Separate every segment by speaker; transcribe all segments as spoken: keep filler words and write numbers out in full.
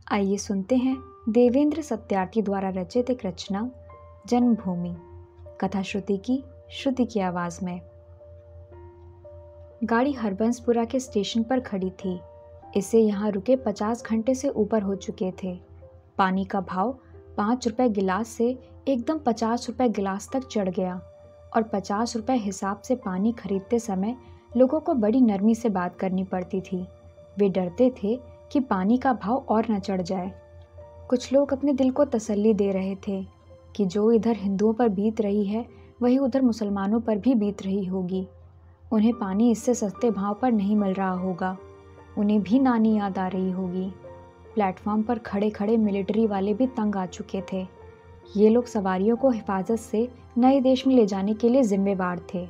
Speaker 1: आइए सुनते हैं देवेंद्र सत्यार्थी द्वारा रचित एक रचना जन्मभूमि, कथा श्रुति की श्रुति की आवाज में। गाड़ी हरबंसपुरा के स्टेशन पर खड़ी थी। इसे यहाँ रुके पचास घंटे से ऊपर हो चुके थे। पानी का भाव पाँच रुपए गिलास से एकदम पचास रुपए गिलास तक चढ़ गया और पचास रुपए हिसाब से पानी खरीदते समय लोगों को बड़ी नरमी से बात करनी पड़ती थी। वे डरते थे कि पानी का भाव और न चढ़ जाए। कुछ लोग अपने दिल को तसल्ली दे रहे थे कि जो इधर हिंदुओं पर बीत रही है वही उधर मुसलमानों पर भी बीत रही होगी। उन्हें पानी इससे सस्ते भाव पर नहीं मिल रहा होगा। उन्हें भी नानी याद आ रही होगी। प्लेटफॉर्म पर खड़े खड़े मिलिट्री वाले भी तंग आ चुके थे। ये लोग सवारियों को हिफाजत से नए देश में ले जाने के लिए जिम्मेवार थे,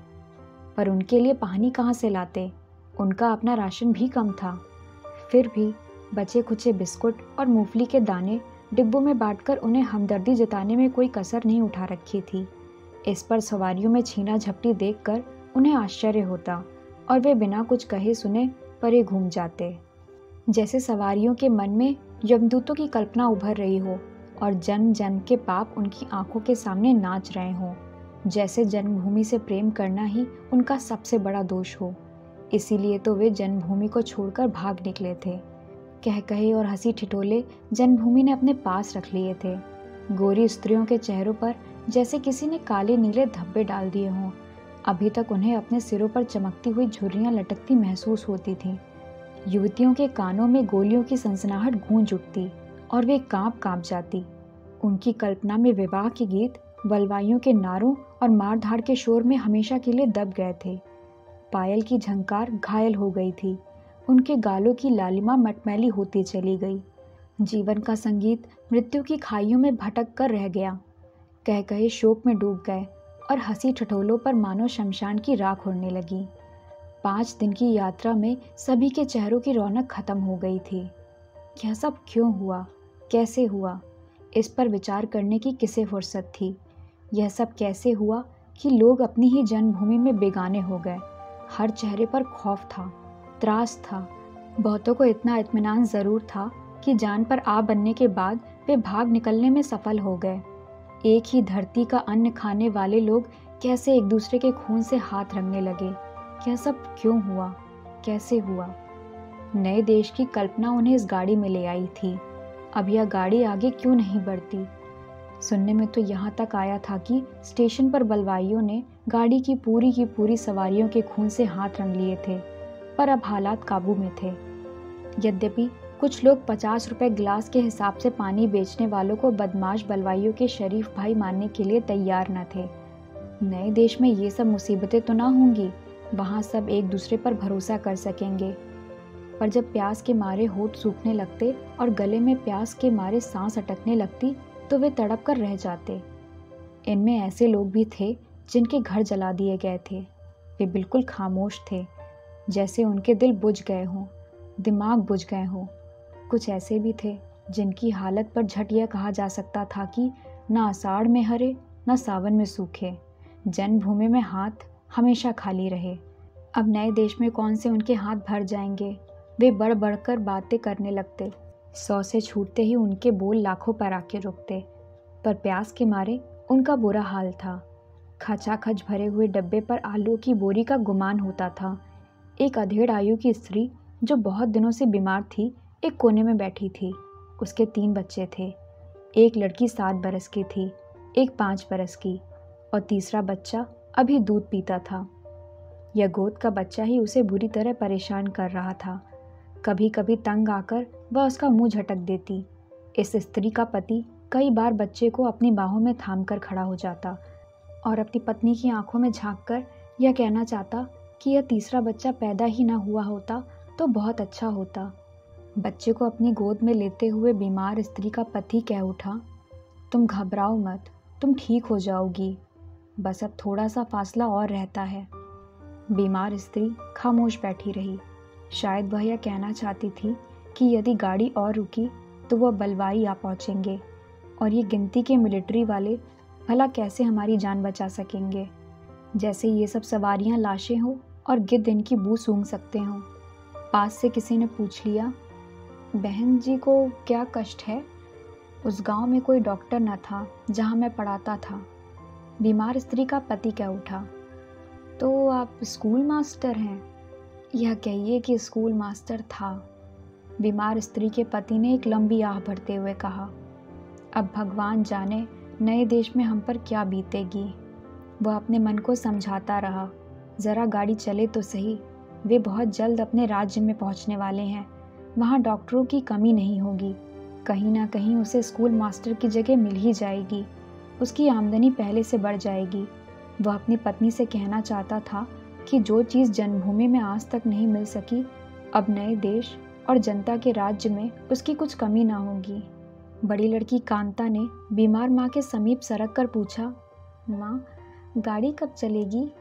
Speaker 1: पर उनके लिए पानी कहाँ से लाते? उनका अपना राशन भी कम था। फिर भी बचे खुचे बिस्कुट और मूंगफली के दाने डिब्बों में बांटकर उन्हें हमदर्दी जताने में कोई कसर नहीं उठा रखी थी। इस पर सवारियों में छीना झपटी देखकर उन्हें आश्चर्य होता और वे बिना कुछ कहे सुने परे घूम जाते। जैसे सवारियों के मन में यमदूतों की कल्पना उभर रही हो और जन्म जन्म के पाप उनकी आंखों के सामने नाच रहे हों। जैसे जन्मभूमि से प्रेम करना ही उनका सबसे बड़ा दोष हो। इसीलिए तो वे जन्मभूमि को छोड़कर भाग निकले थे। कह कहे और हंसी ठिठोले जन्मभूमि ने अपने पास रख लिए थे। गोरी स्त्रियों के चेहरों पर जैसे किसी ने काले नीले धब्बे डाल दिए हों। अभी तक उन्हें अपने सिरों पर चमकती हुई झुर्रियां लटकती महसूस होती थीं। युवतियों के कानों में गोलियों की सनसनाहट गूंज उठती और वे कांप कांप जाती। उनकी कल्पना में विवाह के गीत बलवाइयों के नारों और मारधाड़ के शोर में हमेशा के लिए दब गए थे। पायल की झंकार घायल हो गई थी। उनके गालों की लालिमा मटमैली होती चली गई। जीवन का संगीत मृत्यु की खाइयों में भटक कर रह गया। कह कहे शोक में डूब गए और हंसी ठिठोलों पर मानो शमशान की राख उड़ने लगी। पाँच दिन की यात्रा में सभी के चेहरों की रौनक खत्म हो गई थी। यह सब क्यों हुआ? कैसे हुआ? इस पर विचार करने की किसे फुर्सत थी? यह सब कैसे हुआ कि लोग अपनी ही जन्मभूमि में बेगाने हो गए? हर चेहरे पर खौफ था, त्रास था। बहुतों को इतना इत्मीनान ज़रूर था कि जान पर आ बनने के बाद वे भाग निकलने में सफल हो गए। एक ही धरती का अन्न खाने वाले लोग कैसे एक दूसरे के खून से हाथ रंगने लगे? यह सब क्यों हुआ? कैसे हुआ? नए देश की कल्पना उन्हें इस गाड़ी में ले आई थी। अब यह गाड़ी आगे क्यों नहीं बढ़ती? सुनने में तो यहाँ तक आया था कि स्टेशन पर बलवाइयों ने गाड़ी की पूरी की पूरी सवारियों के खून से हाथ रंग लिए थे, पर अब हालात काबू में थे। यद्यपि कुछ लोग पचास रुपए गिलास के हिसाब से पानी बेचने वालों को बदमाश बलवाइयों के शरीफ भाई मानने के लिए तैयार न थे। नए देश में ये सब मुसीबतें तो ना होंगी। वहाँ सब एक दूसरे पर भरोसा कर सकेंगे। पर जब प्यास के मारे होठ सूखने लगते और गले में प्यास के मारे सांस अटकने लगती तो वे तड़प कर रह जाते। इनमें ऐसे लोग भी थे जिनके घर जला दिए गए थे। वे बिल्कुल खामोश थे, जैसे उनके दिल बुझ गए हों, दिमाग बुझ गए हों। कुछ ऐसे भी थे जिनकी हालत पर झट यह कहा जा सकता था कि न आषाढ़ में हरे न सावन में सूखे, जन्मभूमि में हाथ हमेशा खाली रहे। अब नए देश में कौन से उनके हाथ भर जाएंगे? वे बढ़ बढ़कर बातें करने लगते। सौ से छूटते ही उनके बोल लाखों पर आके रुकते। पर प्यास के मारे उनका बुरा हाल था। खचाखच भरे हुए डब्बे पर आलू की बोरी का गुमान होता था। एक अधेड़ आयु की स्त्री जो बहुत दिनों से बीमार थी एक कोने में बैठी थी। उसके तीन बच्चे थे। एक लड़की सात बरस की थी, एक पाँच बरस की और तीसरा बच्चा अभी दूध पीता था। यह गोद का बच्चा ही उसे बुरी तरह परेशान कर रहा था। कभी कभी तंग आकर वह उसका मुंह झटक देती। इस स्त्री का पति कई बार बच्चे को अपनी बाहों में थाम कर खड़ा हो जाता और अपनी पत्नी की आंखों में झांक कर यह कहना चाहता कि यह तीसरा बच्चा पैदा ही ना हुआ होता तो बहुत अच्छा होता। बच्चे को अपनी गोद में लेते हुए बीमार स्त्री का पति कह उठा, तुम घबराओ मत, तुम ठीक हो जाओगी, बस अब थोड़ा सा फासला और रहता है। बीमार स्त्री खामोश बैठी रही। शायद वह यह कहना चाहती थी कि यदि गाड़ी और रुकी तो वह बलवाई आ पहुंचेंगे और ये गिनती के मिलिट्री वाले भला कैसे हमारी जान बचा सकेंगे? जैसे ये सब सवारियां लाशें हो और गिद्ध इनकी बू सूंघ सकते हों। पास से किसी ने पूछ लिया, बहन जी को क्या कष्ट है? उस गांव में कोई डॉक्टर न था जहां मैं पढ़ाता था। बीमार स्त्री का पति कह उठा, तो आप स्कूल मास्टर हैं? यह कहिए कि स्कूल मास्टर था। बीमार स्त्री के पति ने एक लंबी आह भरते हुए कहा, अब भगवान जाने नए देश में हम पर क्या बीतेगी। वह अपने मन को समझाता रहा, ज़रा गाड़ी चले तो सही, वे बहुत जल्द अपने राज्य में पहुंचने वाले हैं। वहां डॉक्टरों की कमी नहीं होगी, कहीं ना कहीं उसे स्कूल मास्टर की जगह मिल ही जाएगी। उसकी आमदनी पहले से बढ़ जाएगी। वह अपनी पत्नी से कहना चाहता था कि जो चीज़ जन्मभूमि में आज तक नहीं मिल सकी, अब नए देश और जनता के राज्य में उसकी कुछ कमी ना होगी। बड़ी लड़की कांता ने बीमार माँ के समीप सरक कर पूछा, माँ, गाड़ी कब चलेगी?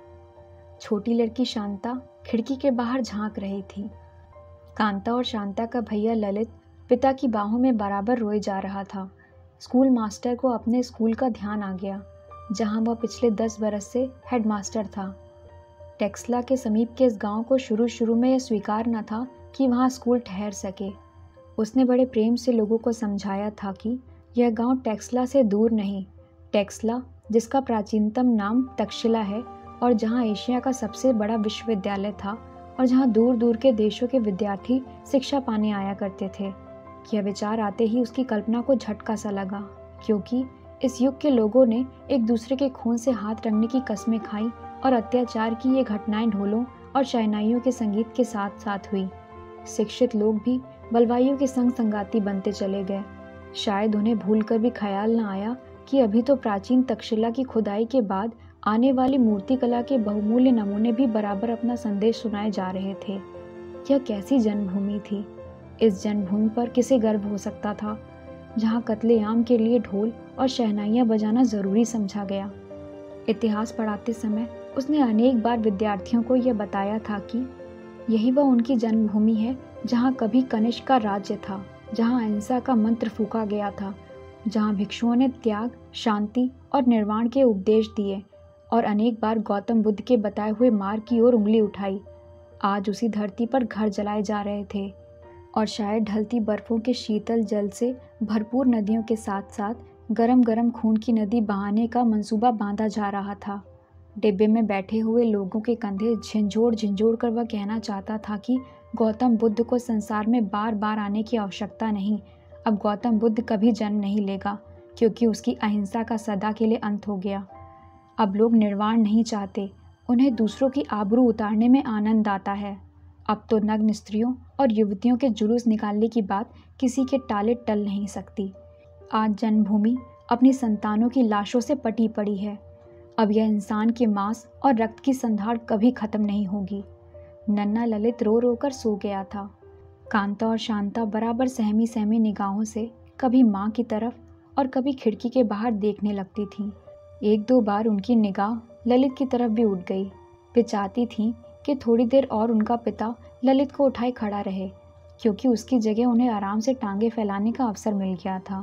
Speaker 1: छोटी लड़की शांता खिड़की के बाहर झांक रही थी। कांता और शांता का भैया ललित पिता की बाहों में बराबर रोए जा रहा था। स्कूल मास्टर को अपने स्कूल का ध्यान आ गया, जहां वह पिछले दस बरस से हेडमास्टर था। टेक्सला के समीप के इस गांव को शुरू शुरू में यह स्वीकार न था कि वहां स्कूल ठहर सके। उसने बड़े प्रेम से लोगों को समझाया था कि यह गांव टेक्सला से दूर नहीं, टेक्सला जिसका प्राचीनतम नाम तक्षशिला है और जहां एशिया का सबसे बड़ा विश्वविद्यालय था और जहां दूर दूर के देशों के विद्यार्थी शिक्षा पाने आया करते थे। यह विचार आते ही उसकी कल्पना को झटका सा लगा, क्योंकि इस युग के लोगों ने एक दूसरे के खून से हाथ रंगने की कस्में खाई और अत्याचार की ये घटनाएं ढोलों और शहनाइयों के संगीत के साथ साथ हुई। शिक्षित लोग भी बलवाइयों के संग संगाती बनते चले गए। शायद उन्हें भूलकर भी ख्याल न आया कि अभी तो प्राचीन तक्षशिला की खुदाई के बाद आने वाली मूर्तिकला के बहुमूल्य नमूने भी बराबर अपना संदेश सुनाए जा रहे थे। यह कैसी जन्मभूमि थी? इस जन्मभूमि पर किसे गर्व हो सकता था, जहाँ कत्लेआम के लिए ढोल और शहनाइयाँ बजाना जरूरी समझा गया। इतिहास पढ़ाते समय उसने अनेक बार विद्यार्थियों को यह बताया था कि यही वह उनकी जन्मभूमि है जहाँ कभी कनिष्क का राज्य था, जहाँ अहिंसा का मंत्र फूका गया था, जहाँ भिक्षुओं ने त्याग, शांति और निर्वाण के उपदेश दिए और अनेक बार गौतम बुद्ध के बताए हुए मार्ग की ओर उंगली उठाई। आज उसी धरती पर घर जलाए जा रहे थे और शायद ढलती बर्फों के शीतल जल से भरपूर नदियों के साथ साथ गरम गरम खून की नदी बहाने का मंसूबा बांधा जा रहा था। डिब्बे में बैठे हुए लोगों के कंधे झिंझोड़ झिंझोड़ कर वह कहना चाहता था कि गौतम बुद्ध को संसार में बार बार आने की आवश्यकता नहीं। अब गौतम बुद्ध कभी जन्म नहीं लेगा, क्योंकि उसकी अहिंसा का सदा के लिए अंत हो गया। अब लोग निर्वाण नहीं चाहते, उन्हें दूसरों की आबरू उतारने में आनंद आता है। अब तो नग्न स्त्रियों और युवतियों के जुलूस निकालने की बात किसी के टाले टल नहीं सकती। आज जन्मभूमि अपनी संतानों की लाशों से पटी पड़ी है। अब यह इंसान के मांस और रक्त की संधाड़ कभी खत्म नहीं होगी। नन्ना ललित रो रो कर सो गया था। कांता और शांता बराबर सहमी सहमी निगाहों से कभी माँ की तरफ और कभी खिड़की के बाहर देखने लगती थीं। एक दो बार उनकी निगाह ललित की तरफ भी उठ गई। वे चाहती थीं कि थोड़ी देर और उनका पिता ललित को उठाए खड़ा रहे, क्योंकि उसकी जगह उन्हें आराम से टांगे फैलाने का अवसर मिल गया था।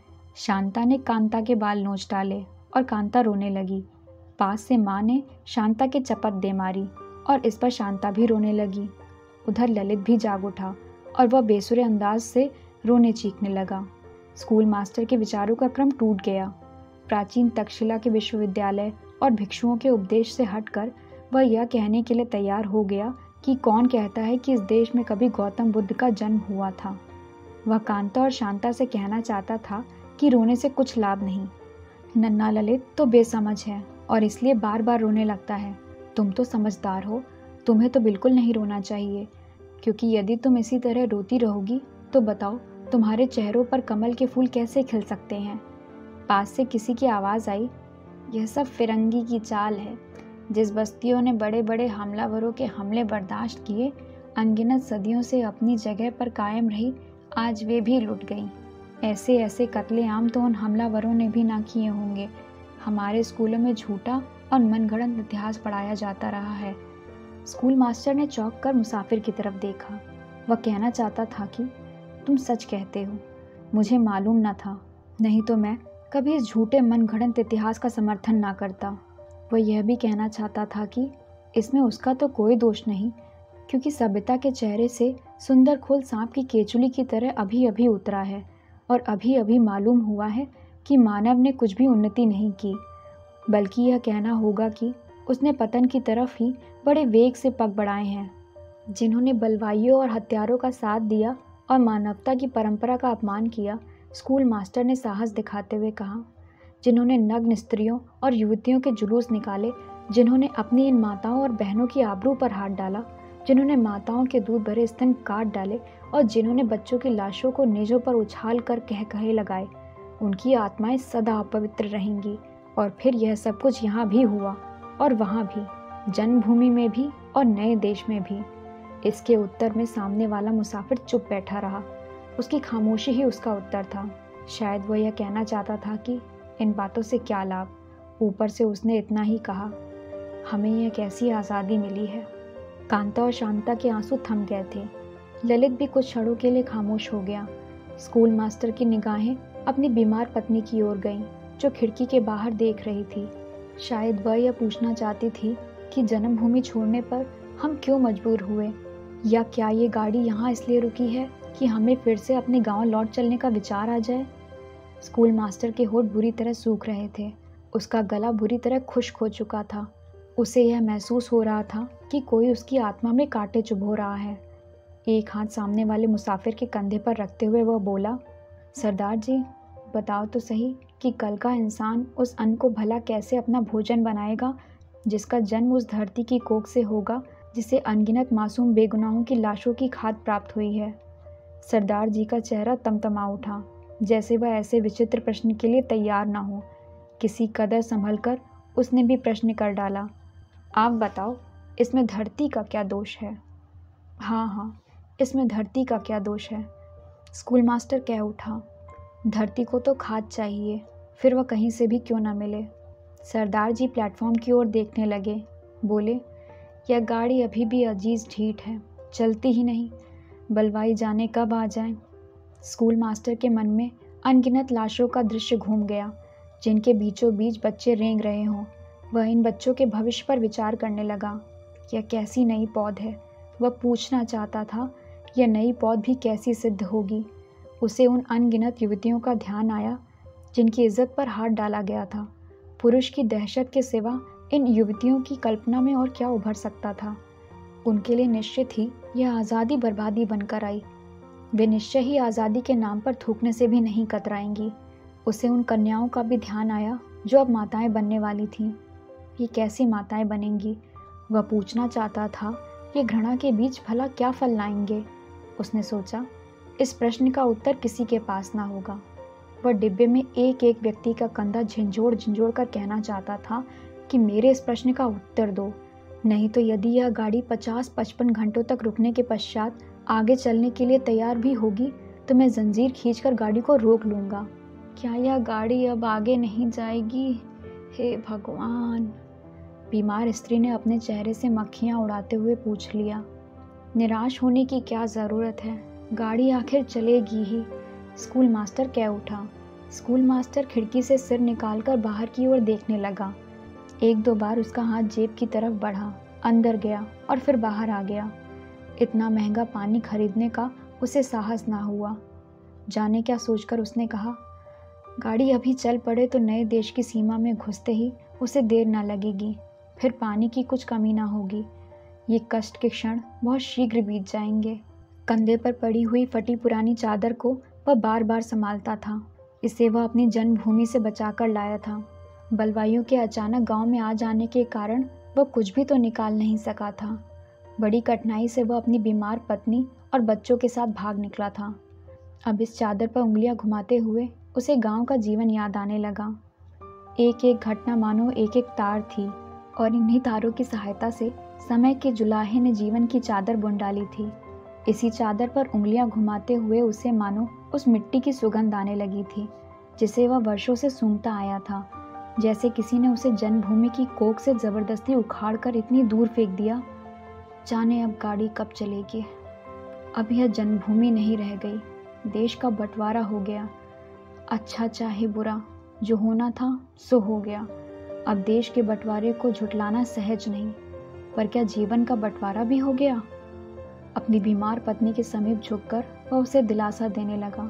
Speaker 1: शांता ने कांता के बाल नोच डाले और कांता रोने लगी। पास से माँ ने शांता के चपत दे मारी और इस पर शांता भी रोने लगी। उधर ललित भी जाग उठा और वह बेसुरे अंदाज से रोने चीखने लगा। स्कूल मास्टर के विचारों का क्रम टूट गया। प्राचीन तक्षशिला के विश्वविद्यालय और भिक्षुओं के उपदेश से हटकर वह यह कहने के लिए तैयार हो गया कि कौन कहता है कि इस देश में कभी गौतम बुद्ध का जन्म हुआ था। वह कांता और शांता से कहना चाहता था कि रोने से कुछ लाभ नहीं। नन्ना ललित तो बेसमझ है और इसलिए बार बार रोने लगता है। तुम तो समझदार हो, तुम्हें तो बिल्कुल नहीं रोना चाहिए, क्योंकि यदि तुम इसी तरह रोती रहोगी तो बताओ तुम्हारे चेहरों पर कमल के फूल कैसे खिल सकते हैं। पास से किसी की आवाज़ आई, यह सब फिरंगी की चाल है। जिस बस्तियों ने बड़े बड़े हमलावरों के हमले बर्दाश्त किए, अनगिनत सदियों से अपनी जगह पर कायम रही, आज वे भी लुट गईं। ऐसे ऐसे कत्लेआम तो उन हमलावरों ने भी ना किए होंगे। हमारे स्कूलों में झूठा और मनगढ़ंत इतिहास पढ़ाया जाता रहा है। स्कूल मास्टर ने चौंक कर मुसाफिर की तरफ देखा। वह कहना चाहता था कि तुम सच कहते हो, मुझे मालूम न था, नहीं तो मैं कभी इस झूठे मनगढ़ंत इतिहास का समर्थन ना करता। वह यह भी कहना चाहता था कि इसमें उसका तो कोई दोष नहीं, क्योंकि सभ्यता के चेहरे से सुंदर खोल सांप की केचुली की तरह अभी अभी उतरा है और अभी अभी मालूम हुआ है कि मानव ने कुछ भी उन्नति नहीं की, बल्कि यह कहना होगा कि उसने पतन की तरफ ही बड़े वेग से पग बढ़ाए हैं। जिन्होंने बलवाइयों और हत्यारों का साथ दिया और मानवता की परंपरा का अपमान किया, स्कूल मास्टर ने साहस दिखाते हुए कहा। जिन्होंने नग्न स्त्रियों और युवतियों के जुलूस निकाले, जिन्होंने अपनी इन माताओं और बहनों की आबरू पर हाथ डाला, जिन्होंने माताओं के दूध भरे स्तन काट डाले और जिन्होंने बच्चों की लाशों को नेजों पर उछाल कर कह कहे लगाए, उनकी आत्माएं सदा अपवित्र रहेंगी। और फिर यह सब कुछ यहाँ भी हुआ और वहाँ भी, जन्मभूमि में भी और नए देश में भी। इसके उत्तर में सामने वाला मुसाफिर चुप बैठा रहा। उसकी खामोशी ही उसका उत्तर था। शायद वह यह कहना चाहता था कि इन बातों से क्या लाभ। ऊपर से उसने इतना ही कहा, हमें यह कैसी आज़ादी मिली है। कांता और शांता के आंसू थम गए थे। ललित भी कुछ क्षणों के लिए खामोश हो गया। स्कूल मास्टर की निगाहें अपनी बीमार पत्नी की ओर गईं, जो खिड़की के बाहर देख रही थी। शायद वह यह पूछना चाहती थी कि जन्मभूमि छोड़ने पर हम क्यों मजबूर हुए, या क्या ये गाड़ी यहाँ इसलिए रुकी है कि हमें फिर से अपने गांव लौट चलने का विचार आ जाए। स्कूल मास्टर के होठ बुरी तरह सूख रहे थे। उसका गला बुरी तरह खुश्क हो चुका था। उसे यह महसूस हो रहा था कि कोई उसकी आत्मा में कांटे चुभो रहा है। एक हाथ सामने वाले मुसाफिर के कंधे पर रखते हुए वह बोला, सरदार जी, बताओ तो सही कि कल का इंसान उस अन्न को भला कैसे अपना भोजन बनाएगा जिसका जन्म उस धरती की कोख से होगा जिसे अनगिनत मासूम बेगुनाहों की लाशों की खाद प्राप्त हुई है। सरदार जी का चेहरा तमतमा उठा, जैसे वह ऐसे विचित्र प्रश्न के लिए तैयार ना हो। किसी कदर संभल कर उसने भी प्रश्न कर डाला, आप बताओ, इसमें धरती का क्या दोष है। हाँ हाँ, इसमें धरती का क्या दोष है। स्कूल मास्टर कह उठा, धरती को तो खाद चाहिए, फिर वह कहीं से भी क्यों ना मिले। सरदार जी प्लेटफॉर्म की ओर देखने लगे। बोले, यह गाड़ी अभी भी अजीज ढीठ है, चलती ही नहीं। बलवाई जाने कब आ जाए। स्कूल मास्टर के मन में अनगिनत लाशों का दृश्य घूम गया, जिनके बीचों बीच बच्चे रेंग रहे हों। वह इन बच्चों के भविष्य पर विचार करने लगा। यह कैसी नई पौध है। वह पूछना चाहता था, यह नई पौध भी कैसी सिद्ध होगी। उसे उन अनगिनत युवतियों का ध्यान आया जिनकी इज्जत पर हाथ डाला गया था। पुरुष की दहशत के सिवा इन युवतियों की कल्पना में और क्या उभर सकता था। उनके लिए निश्चित ही यह आज़ादी बर्बादी बनकर आई। वे निश्चय ही आज़ादी के नाम पर थूकने से भी नहीं कतराएंगी। उसे उन कन्याओं का भी ध्यान आया जो अब माताएं बनने वाली थीं। ये कैसी माताएं बनेंगी, वह पूछना चाहता था। ये घृणा के बीच भला क्या फल लाएंगे। उसने सोचा, इस प्रश्न का उत्तर किसी के पास ना होगा। वह डिब्बे में एक एक व्यक्ति का कंधा झिंझोड़ झिंझोड़ कर कहना चाहता था कि मेरे इस प्रश्न का उत्तर दो, नहीं तो यदि यह गाड़ी पचास पचपन घंटों तक रुकने के पश्चात आगे चलने के लिए तैयार भी होगी तो मैं जंजीर खींचकर गाड़ी को रोक लूँगा। क्या यह गाड़ी अब आगे नहीं जाएगी? हे भगवान! बीमार स्त्री ने अपने चेहरे से मक्खियाँ उड़ाते हुए पूछ लिया। निराश होने की क्या ज़रूरत है, गाड़ी आखिर चलेगी ही। स्कूल मास्टर कह उठा। स्कूल मास्टर खिड़की से सिर निकालकर बाहर की ओर देखने लगा। एक दो बार उसका हाथ जेब की तरफ बढ़ा, अंदर गया और फिर बाहर आ गया। इतना महंगा पानी खरीदने का उसे साहस ना हुआ। जाने क्या सोचकर उसने कहा, गाड़ी अभी चल पड़े तो नए देश की सीमा में घुसते ही उसे देर ना लगेगी, फिर पानी की कुछ कमी ना होगी। ये कष्ट के क्षण बहुत शीघ्र बीत जाएंगे। कंधे पर पड़ी हुई फटी पुरानी चादर को वह बार बार संभालता था। इसे वह अपनी जन्मभूमि से बचाकर लाया था। बलवाइयों के अचानक गांव में आ जाने के कारण वह कुछ भी तो निकाल नहीं सका था। बड़ी कठिनाई से वह अपनी बीमार पत्नी और बच्चों के साथ भाग निकला था। अब इस चादर पर उंगलियां घुमाते हुए उसे गांव का जीवन याद आने लगा। एक एक घटना मानो एक एक तार थी और इन्हीं तारों की सहायता से समय के जुलाहे ने जीवन की चादर बुन डाली थी। इसी चादर पर उंगलियां घुमाते हुए उसे मानो उस मिट्टी की सुगंध आने लगी थी जिसे वह वर्षों से सूंघता आया था, जैसे किसी ने उसे जन्मभूमि की कोख से जबरदस्ती उखाड़ कर इतनी दूर फेंक दिया। जाने अब गाड़ी कब चलेगी। अब यह जन्मभूमि नहीं रह गई, देश का बंटवारा हो गया। अच्छा चाहे बुरा, जो होना था सो हो गया। अब देश के बंटवारे को झुटलाना सहज नहीं, पर क्या जीवन का बंटवारा भी हो गया। अपनी बीमार पत्नी के समीप झुककर वह उसे दिलासा देने लगा।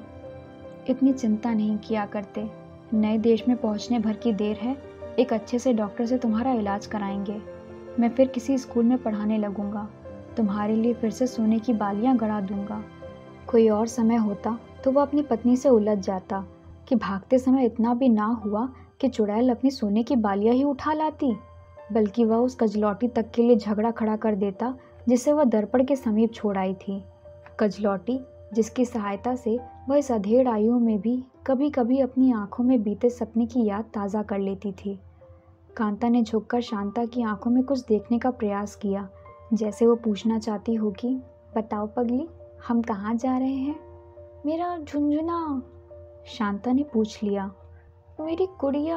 Speaker 1: इतनी चिंता नहीं किया करते, नए देश में पहुंचने भर की देर है, एक अच्छे से डॉक्टर से तुम्हारा इलाज कराएंगे। मैं फिर किसी स्कूल में पढ़ाने लगूंगा, तुम्हारे लिए फिर से सोने की बालियां गड़ा दूंगा। कोई और समय होता तो वह अपनी पत्नी से उलझ जाता कि भागते समय इतना भी ना हुआ कि चुड़ैल अपनी सोने की बालियां ही उठा लाती, बल्कि वह उस कजलौटी तक के लिए झगड़ा खड़ा कर देता जिसे वह दर्पण के समीप छोड़ आई थी। कजलौटी जिसकी सहायता से वह इस अधेड़ आयु में भी कभी कभी अपनी आंखों में बीते सपने की याद ताज़ा कर लेती थी। कांता ने झुककर शांता की आंखों में कुछ देखने का प्रयास किया, जैसे वो पूछना चाहती हो कि बताओ पगली, हम कहाँ जा रहे हैं? मेरा झुंझुना, शांता ने पूछ लिया। मेरी गुड़िया,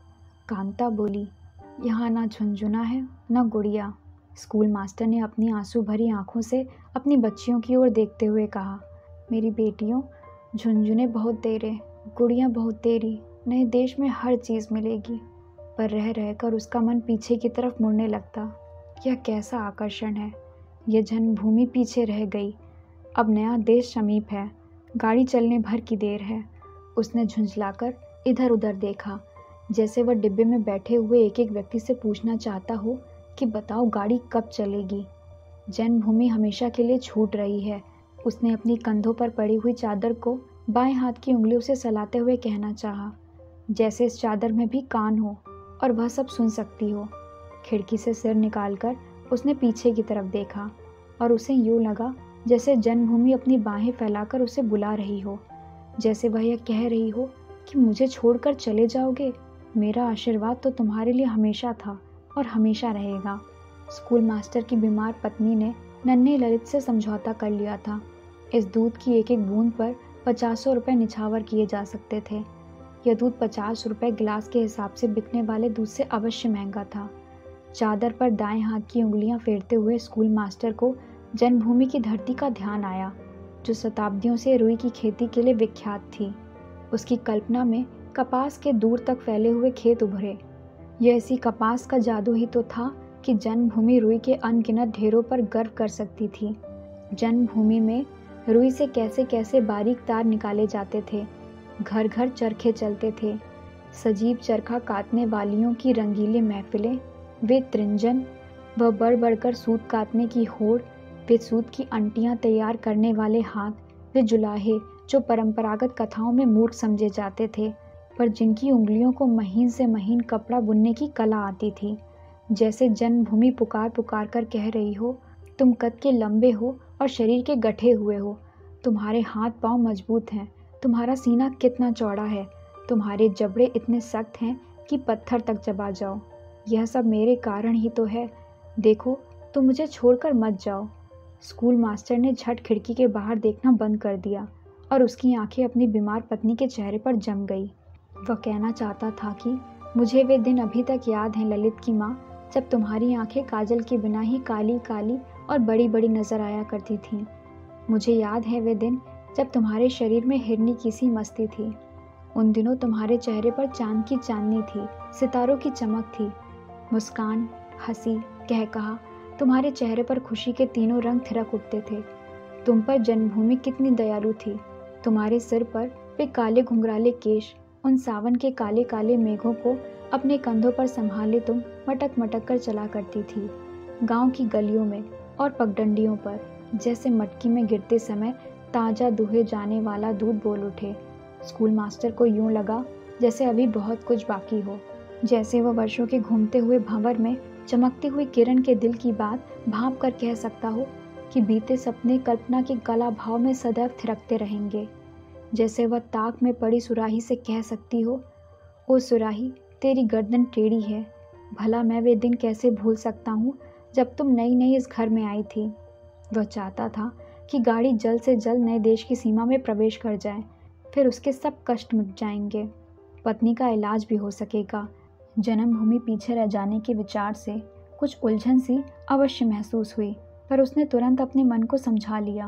Speaker 1: कांता बोली। यहाँ ना झुंझुना है ना गुड़िया, स्कूल मास्टर ने अपनी आंसू भरी आंखों से अपनी बच्चियों की ओर देखते हुए कहा। मेरी बेटियों, झुंझुने बहुत तेरे, गुड़िया बहुत तेरी, नए देश में हर चीज़ मिलेगी। पर रह रहकर उसका मन पीछे की तरफ मुड़ने लगता। यह कैसा आकर्षण है, यह जन्मभूमि पीछे रह गई, अब नया देश समीप है, गाड़ी चलने भर की देर है। उसने झुंझलाकर इधर उधर देखा, जैसे वह डिब्बे में बैठे हुए एक एक व्यक्ति से पूछना चाहता हो कि बताओ गाड़ी कब चलेगी। जन्मभूमि हमेशा के लिए छूट रही है। उसने अपनी कंधों पर पड़ी हुई चादर को बाएं हाथ की उंगलियों से सलाते हुए कहना चाहा, जैसे इस चादर में भी कान हो और वह सब सुन सकती हो। खिड़की से सिर निकालकर उसने पीछे की तरफ देखा और उसे यूं लगा जैसे जन्मभूमि अपनी बाहें फैलाकर उसे बुला रही हो, जैसे वह यह कह रही हो कि मुझे छोड़कर चले जाओगे, मेरा आशीर्वाद तो तुम्हारे लिए हमेशा था और हमेशा रहेगा। स्कूल मास्टर की बीमार पत्नी ने नन्हे ललित से समझौता कर लिया था। इस दूध की एक एक बूंद पर पचासों रुपये निछावर किए जा सकते थे। यह दूध पचास रुपये गिलास के हिसाब से बिकने वाले दूध से अवश्य महंगा था। चादर पर दाएं हाथ की उंगलियां फेरते हुए स्कूल मास्टर को जन्मभूमि की धरती का ध्यान आया, जो शताब्दियों से रुई की खेती के लिए विख्यात थी। उसकी कल्पना में कपास के दूर तक फैले हुए खेत उभरे। यह इसी कपास का जादू ही तो था कि जन्मभूमि रुई के अनगिनत ढेरों पर गर्व कर सकती थी। जन्मभूमि में रुई से कैसे कैसे बारीक तार निकाले जाते थे, घर घर चरखे चलते थे, सजीव चरखा काटने वालियों की रंगीली महफिलें, वे त्रिंजन व बढ़ बढ़कर सूत काटने की होड़, वे सूत की अंटियां तैयार करने वाले हाथ, वे जुलाहे जो परंपरागत कथाओं में मूर्ख समझे जाते थे, पर जिनकी उंगलियों को महीन से महीन कपड़ा बुनने की कला आती थी। जैसे जन्मभूमि पुकार पुकार कर कह रही हो, तुम कद के लंबे हो और शरीर के गठे हुए हो, तुम्हारे हाथ पांव मजबूत हैं, तुम्हारा सीना कितना चौड़ा है, तुम्हारे जबड़े इतने सख्त हैं कि पत्थर तक चबा जाओ। यह सब मेरे कारण ही तो है, देखो तुम मुझे छोड़कर मत जाओ। स्कूल मास्टर ने झट खिड़की के बाहर देखना बंद कर दिया और उसकी आंखें अपनी बीमार पत्नी के चेहरे पर जम गई। वह कहना चाहता था कि मुझे वे दिन अभी तक याद हैं ललित की माँ, जब तुम्हारी आंखें काजल के बिना ही काली काली और बड़ी बड़ी नजर आया करती थीं। मुझे याद है वे दिन जब तुम्हारे शरीर में हिरनी की सी मस्ती थी। उन दिनों तुम्हारे चेहरे पर चांद की चांदनी थी, सितारों की चमक थी, मुस्कान, हंसी, कहकहा, तुम्हारे चेहरे पर खुशी के तीनों रंग थिरक उठते थे। तुम पर जन्मभूमि कितनी दयालु थी। तुम्हारे सिर पर वे काले घुंघराले केश, उन सावन के काले काले मेघों को अपने कंधों पर संभाले तुम मटक मटक कर चला करती थी। गांव की गलियों में और पगडंडियों पर जैसे मटकी में गिरते समय ताज़ा दुहे जाने वाला दूध बोल उठे। स्कूल मास्टर को यूं लगा जैसे अभी बहुत कुछ बाकी हो, जैसे वह वर्षों के घूमते हुए भंवर में चमकती हुई किरण के दिल की बात भांप कर कह सकता हो कि बीते सपने कल्पना के गला भाव में सदैव थिरकते रहेंगे। जैसे वह ताक में पड़ी सुराही से कह सकती हो, ओ सुराही तेरी गर्दन टेढ़ी है, भला मैं वे दिन कैसे भूल सकता हूँ जब तुम नई नई इस घर में आई थी। वह चाहता था कि गाड़ी जल्द से जल्द नए देश की सीमा में प्रवेश कर जाए, फिर उसके सब कष्ट मिट जाएंगे, पत्नी का इलाज भी हो सकेगा। जन्मभूमि पीछे रह जाने के विचार से कुछ उलझन सी अवश्य महसूस हुई, पर उसने तुरंत अपने मन को समझा लिया।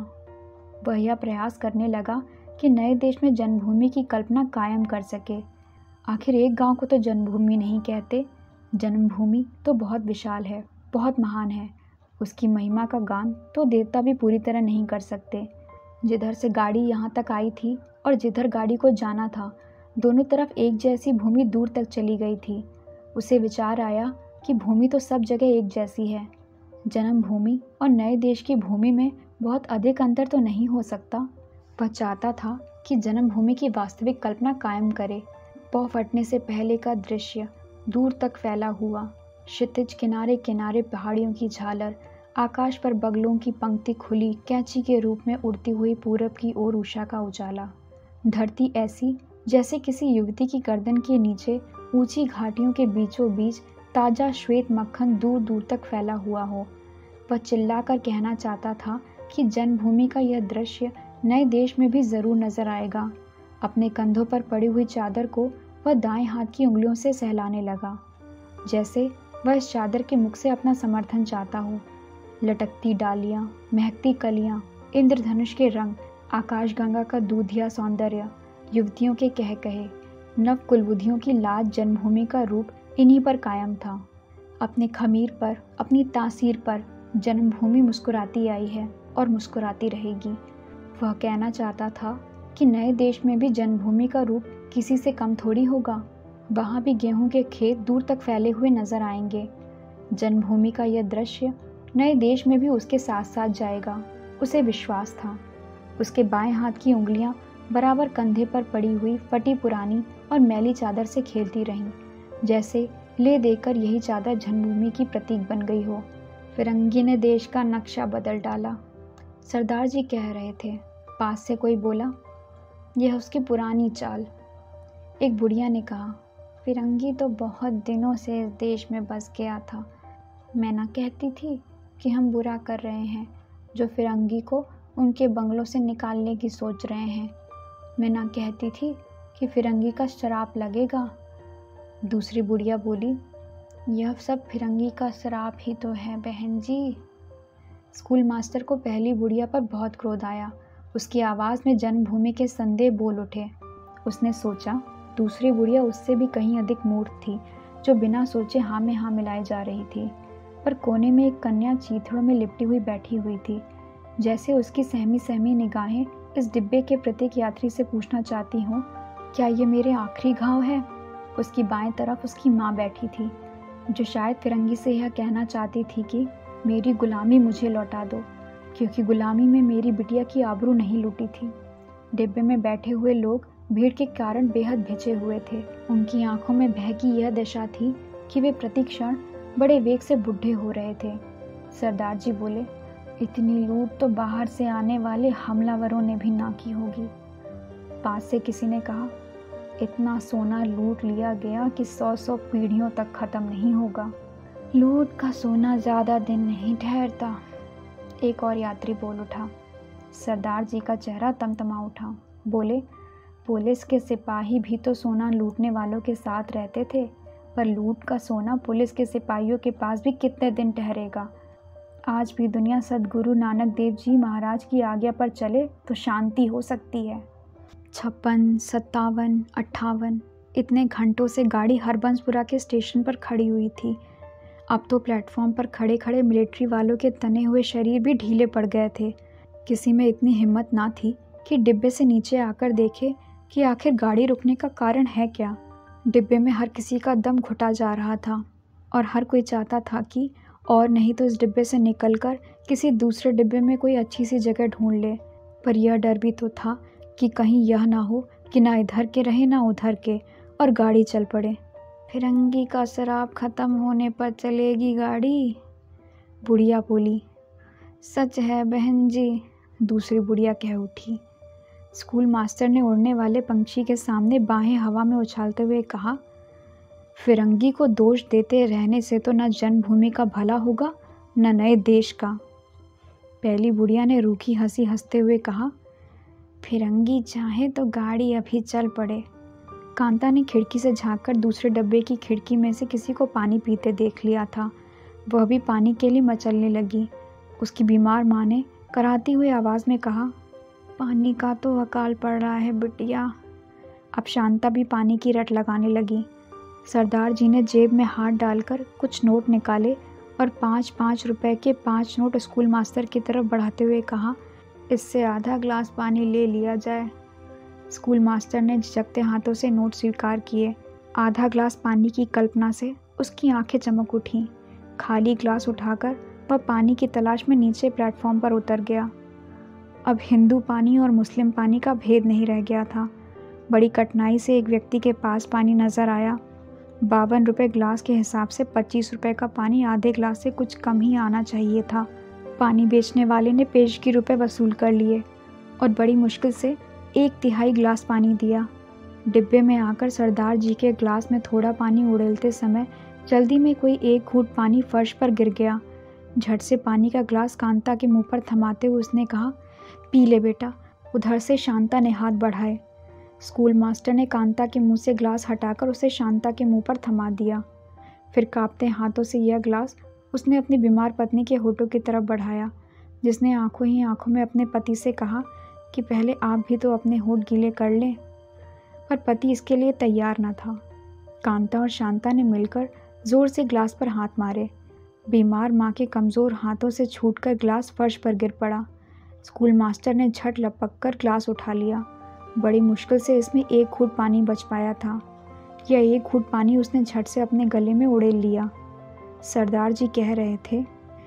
Speaker 1: वह यह प्रयास करने लगा कि नए देश में जन्मभूमि की कल्पना कायम कर सके। आखिर एक गांव को तो जन्मभूमि नहीं कहते, जन्मभूमि तो बहुत विशाल है, बहुत महान है, उसकी महिमा का गान तो देवता भी पूरी तरह नहीं कर सकते। जिधर से गाड़ी यहाँ तक आई थी और जिधर गाड़ी को जाना था, दोनों तरफ एक जैसी भूमि दूर तक चली गई थी। उसे विचार आया कि भूमि तो सब जगह एक जैसी है। जन्मभूमि और नए देश की भूमि में बहुत अधिक अंतर तो नहीं हो सकता। वह चाहता था कि जन्मभूमि की वास्तविक कल्पना कायम करे। पौ फटने से पहले का दृश्य दूर तक फैला हुआ, क्षितिज किनारे किनारे पहाड़ियों की झालर, आकाश पर बगलों की पंक्ति खुली कैंची के रूप में उड़ती हुई पूरब की ओर उषा का उजाला। धरती ऐसी जैसे किसी युवती की गर्दन के नीचे ऊंची घाटियों के बीचों बीच ताजा श्वेत मक्खन दूर दूर तक फैला हुआ हो। वह चिल्लाकर कहना चाहता था कि जन्मभूमि का यह दृश्य नए देश में भी जरूर नजर आएगा। अपने कंधों पर पड़ी हुई चादर को वह दाएं हाथ की उंगलियों से सहलाने लगा, जैसे वह इस चादर के मुख से अपना समर्थन चाहता हो। लटकती डालियां, महकती कलियां, इंद्रधनुष के रंग, आकाशगंगा का दूधिया सौंदर्य, युवतियों के कह कहे, नव कुलबुद्धियों की लाज, जन्मभूमि का रूप इन्हीं पर कायम था। अपने खमीर पर, अपनी तासीर पर जन्मभूमि मुस्कुराती आई है और मुस्कुराती रहेगी। वह कहना चाहता था कि नए देश में भी जन्मभूमि का रूप किसी से कम थोड़ी होगा। वहाँ भी गेहूं के खेत दूर तक फैले हुए नजर आएंगे। जन्मभूमि का यह दृश्य नए देश में भी उसके साथ साथ जाएगा, उसे विश्वास था। उसके बाएं हाथ की उंगलियां बराबर कंधे पर पड़ी हुई फटी पुरानी और मैली चादर से खेलती रहीं, जैसे ले देकर यही चादर जन्मभूमि की प्रतीक बन गई हो। फिरंगी ने देश का नक्शा बदल डाला, सरदार जी कह रहे थे। पास से कोई बोला, यह उसकी पुरानी चाल। एक बुढ़िया ने कहा, फिरंगी तो बहुत दिनों से इस देश में बस गया था। मैं ना कहती थी कि हम बुरा कर रहे हैं जो फिरंगी को उनके बंगलों से निकालने की सोच रहे हैं। मैं ना कहती थी कि फिरंगी का श्राप लगेगा। दूसरी बुढ़िया बोली, यह सब फिरंगी का श्राप ही तो है बहन जी। स्कूल मास्टर को पहली बुढ़िया पर बहुत क्रोध आया। उसकी आवाज़ में जन्मभूमि के संदेह बोल उठे। उसने सोचा दूसरी बुढ़िया उससे भी कहीं अधिक मूर्ख थी, जो बिना सोचे हाँ में हाँ मिलाई जा रही थी। पर कोने में एक कन्या चीथड़ों में लिपटी हुई बैठी हुई थी, जैसे उसकी सहमी सहमी निगाहें इस डिब्बे के प्रत्येक यात्री से पूछना चाहती हों, क्या ये मेरे आखिरी घाव है। उसकी बाएं तरफ उसकी माँ बैठी थी, जो शायद फिरंगी से यह कहना चाहती थी कि मेरी गुलामी मुझे लौटा दो, क्योंकि गुलामी में मेरी बिटिया की आबरू नहीं लूटी थी। डिब्बे में बैठे हुए लोग भीड़ के कारण बेहद भिजे हुए थे। उनकी आंखों में भय की यह दशा थी कि वे प्रति क्षण बड़े वेग से बुढ़े हो रहे थे। सरदार जी बोले, इतनी लूट तो बाहर से आने वाले हमलावरों ने भी ना की होगी। पास से किसी ने कहा, इतना सोना लूट लिया गया कि सौ सौ पीढ़ियों तक खत्म नहीं होगा। लूट का सोना ज़्यादा दिन नहीं ठहरता। एक और यात्री बोल उठा। सरदार जी का चेहरा तमतमा उठा। बोले, पुलिस के सिपाही भी तो सोना लूटने वालों के साथ रहते थे, पर लूट का सोना पुलिस के सिपाहियों के पास भी कितने दिन ठहरेगा। आज भी दुनिया सद्गुरु नानक देव जी महाराज की आज्ञा पर चले तो शांति हो सकती है। छप्पन, सत्तावन, अट्ठावन इतने घंटों से गाड़ी हरबंसपुरा के स्टेशन पर खड़ी हुई थी। अब तो प्लेटफॉर्म पर खड़े खड़े मिलिट्री वालों के तने हुए शरीर भी ढीले पड़ गए थे। किसी में इतनी हिम्मत ना थी कि डिब्बे से नीचे आकर देखे कि आखिर गाड़ी रुकने का कारण है क्या। डिब्बे में हर किसी का दम घुटा जा रहा था और हर कोई चाहता था कि और नहीं तो इस डिब्बे से निकलकर किसी दूसरे डिब्बे में कोई अच्छी सी जगह ढूंढ ले। पर यह डर भी तो था कि कहीं यह ना हो कि ना इधर के रहे ना उधर के और गाड़ी चल पड़े। फिरंगी का शराब खत्म होने पर चलेगी गाड़ी, बुढ़िया बोली। सच है बहन जी, दूसरी बुढ़िया कह उठी। स्कूल मास्टर ने उड़ने वाले पंछी के सामने बाहें हवा में उछालते हुए कहा, फिरंगी को दोष देते रहने से तो न जन्मभूमि का भला होगा न नए देश का। पहली बुढ़िया ने रूखी हंसी हंसते हुए कहा, फिरंगी चाहे तो गाड़ी अभी चल पड़े। कांता ने खिड़की से झांककर दूसरे डब्बे की खिड़की में से किसी को पानी पीते देख लिया था। वह भी पानी के लिए मचलने लगी। उसकी बीमार माँ ने कराती हुई आवाज़ में कहा, पानी का तो अकाल पड़ रहा है बिटिया। अब शांता भी पानी की रट लगाने लगी। सरदार जी ने जेब में हाथ डालकर कुछ नोट निकाले और पाँच पाँच रुपए के पाँच नोट स्कूल मास्टर की तरफ बढ़ाते हुए कहा, इससे आधा ग्लास पानी ले लिया जाए। स्कूल मास्टर ने झिझकते हाथों से नोट स्वीकार किए। आधा ग्लास पानी की कल्पना से उसकी आंखें चमक उठीं। खाली ग्लास उठाकर वह पानी की तलाश में नीचे प्लेटफॉर्म पर उतर गया। अब हिंदू पानी और मुस्लिम पानी का भेद नहीं रह गया था। बड़ी कठिनाई से एक व्यक्ति के पास पानी नजर आया। बावन रुपये ग्लास के हिसाब से पच्चीस रुपये का पानी आधे ग्लास से कुछ कम ही आना चाहिए था। पानी बेचने वाले ने पेशगी रुपये वसूल कर लिए और बड़ी मुश्किल से एक तिहाई ग्लास पानी दिया। डिब्बे में आकर सरदार जी के ग्लास में थोड़ा पानी उड़ेलते समय जल्दी में कोई एक घूंट पानी फर्श पर गिर गया। झट से पानी का ग्लास कांता के मुंह पर थमाते हुए उसने कहा, पी ले बेटा। उधर से शांता ने हाथ बढ़ाए। स्कूल मास्टर ने कांता के मुंह से ग्लास हटाकर उसे शांता के मुंह पर थमा दिया। फिर कांपते हाथों से यह ग्लास उसने अपनी बीमार पत्नी के होठों की तरफ बढ़ाया, जिसने आंखों ही आंखों में अपने पति से कहा कि पहले आप भी तो अपने होठ गीले कर लें। पर पति इसके लिए तैयार न था। कांता और शांता ने मिलकर जोर से ग्लास पर हाथ मारे। बीमार माँ के कमज़ोर हाथों से छूटकर ग्लास फर्श पर गिर पड़ा। स्कूल मास्टर ने झट लपक कर ग्लास उठा लिया। बड़ी मुश्किल से इसमें एक घूंट पानी बच पाया था। यह एक घूंट पानी उसने झट से अपने गले में उड़ेल लिया। सरदार जी कह रहे थे,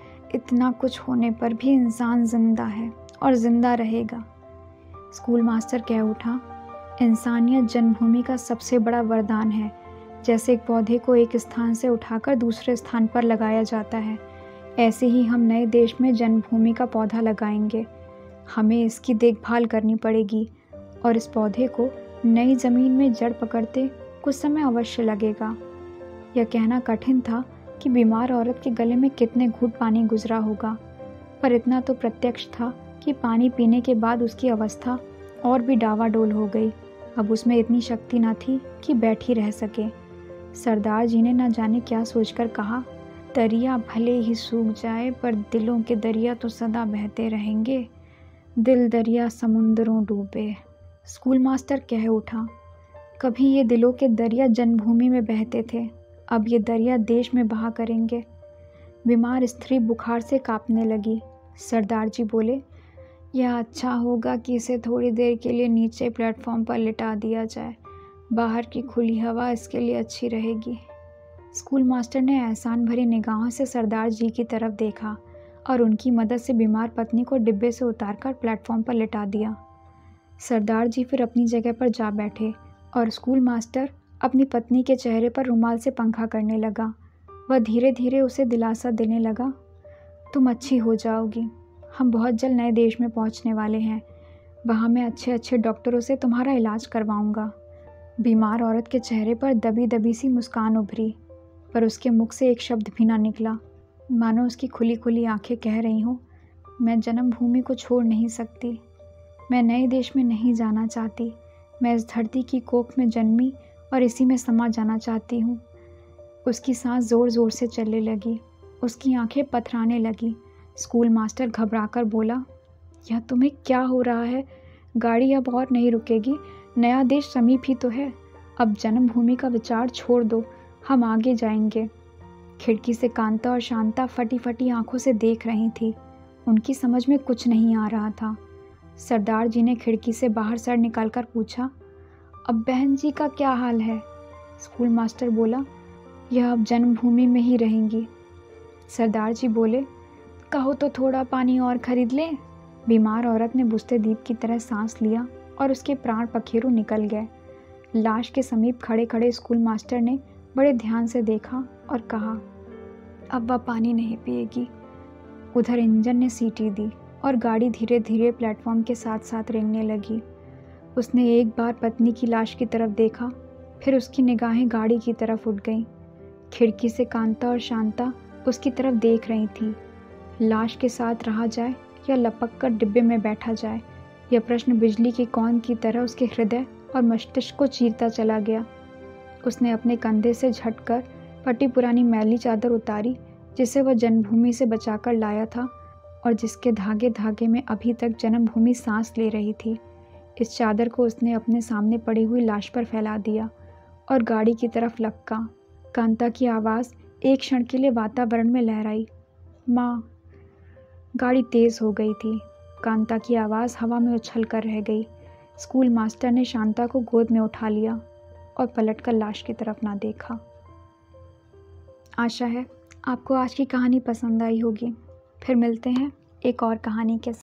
Speaker 1: इतना कुछ होने पर भी इंसान जिंदा है और जिंदा रहेगा। स्कूल मास्टर कह उठा, इंसानियत जन्मभूमि का सबसे बड़ा वरदान है। जैसे एक पौधे को एक स्थान से उठाकर दूसरे स्थान पर लगाया जाता है, ऐसे ही हम नए देश में जन्मभूमि का पौधा लगाएंगे। हमें इसकी देखभाल करनी पड़ेगी और इस पौधे को नई ज़मीन में जड़ पकड़ते कुछ समय अवश्य लगेगा। यह कहना कठिन था कि बीमार औरत के गले में कितने घूंट पानी गुजरा होगा, पर इतना तो प्रत्यक्ष था कि पानी पीने के बाद उसकी अवस्था और भी डावाडोल हो गई। अब उसमें इतनी शक्ति न थी कि बैठी रह सके। सरदार जी ने न जाने क्या सोचकर कहा, दरिया भले ही सूख जाए पर दिलों के दरिया तो सदा बहते रहेंगे। दिल दरिया समुंदरों डूबे। स्कूल मास्टर कह उठा, कभी ये दिलों के दरिया जन्मभूमि में बहते थे, अब ये दरिया देश में बहा करेंगे। बीमार स्त्री बुखार से कांपने लगी। सरदार जी बोले, यह अच्छा होगा कि इसे थोड़ी देर के लिए नीचे प्लेटफॉर्म पर लिटा दिया जाए। बाहर की खुली हवा इसके लिए अच्छी रहेगी। स्कूल मास्टर ने एहसान भरी निगाहों से सरदार जी की तरफ देखा और उनकी मदद से बीमार पत्नी को डिब्बे से उतारकर प्लेटफॉर्म पर लिटा दिया। सरदार जी फिर अपनी जगह पर जा बैठे और स्कूल मास्टर अपनी पत्नी के चेहरे पर रुमाल से पंखा करने लगा। वह धीरे धीरे उसे दिलासा देने लगा, तुम अच्छी हो जाओगी। हम बहुत जल्द नए देश में पहुंचने वाले हैं। वहाँ मैं अच्छे अच्छे डॉक्टरों से तुम्हारा इलाज करवाऊंगा। बीमार औरत के चेहरे पर दबी दबी सी मुस्कान उभरी, पर उसके मुख से एक शब्द भी ना निकला, मानो उसकी खुली खुली आंखें कह रही हों, मैं जन्मभूमि को छोड़ नहीं सकती। मैं नए देश में नहीं जाना चाहती। मैं इस धरती की कोख में जन्मी और इसी में समा जाना चाहती हूँ। उसकी सांस ज़ोर ज़ोर से चलने लगी। उसकी आंखें पथराने लगी। स्कूल मास्टर घबराकर बोला, यह तुम्हें क्या हो रहा है? गाड़ी अब और नहीं रुकेगी। नया देश समीप ही तो है। अब जन्मभूमि का विचार छोड़ दो, हम आगे जाएंगे। खिड़की से कांता और शांता फटी फटी आंखों से देख रही थी। उनकी समझ में कुछ नहीं आ रहा था। सरदार जी ने खिड़की से बाहर सर निकालकर पूछा, अब बहन जी का क्या हाल है? स्कूल मास्टर बोला, यह अब जन्मभूमि में ही रहेंगी। सरदार जी बोले, कहो तो थोड़ा पानी और खरीद लें। बीमार औरत ने बुझते दीप की तरह सांस लिया और उसके प्राण पखेरु निकल गए। लाश के समीप खड़े खड़े स्कूल मास्टर ने बड़े ध्यान से देखा और कहा, अब वह पानी नहीं पिएगी। उधर इंजन ने सीटी दी और गाड़ी धीरे धीरे प्लेटफॉर्म के साथ साथ रेंगने लगी। उसने एक बार पत्नी की लाश की तरफ देखा, फिर उसकी निगाहें गाड़ी की तरफ उठ गईं। खिड़की से कांता और शांता उसकी तरफ देख रही थीं। लाश के साथ रहा जाए या लपक कर डिब्बे में बैठा जाए, यह प्रश्न बिजली की कौन की तरह उसके हृदय और मस्तिष्क को चीरता चला गया। उसने अपने कंधे से झटकर फटी पुरानी मैली चादर उतारी, जिसे वह जन्मभूमि से बचाकर लाया था और जिसके धागे धागे में अभी तक जन्मभूमि सांस ले रही थी। इस चादर को उसने अपने सामने पड़ी हुई लाश पर फैला दिया और गाड़ी की तरफ लपका। कांता की आवाज़ एक क्षण के लिए वातावरण में लहराई। माँ। गाड़ी तेज हो गई थी। कांता की आवाज़ हवा में उछल कर रह गई। स्कूल मास्टर ने शांता को गोद में उठा लिया और पलटकर लाश की तरफ ना देखा। आशा है आपको आज की कहानी पसंद आई होगी। फिर मिलते हैं एक और कहानी के साथ।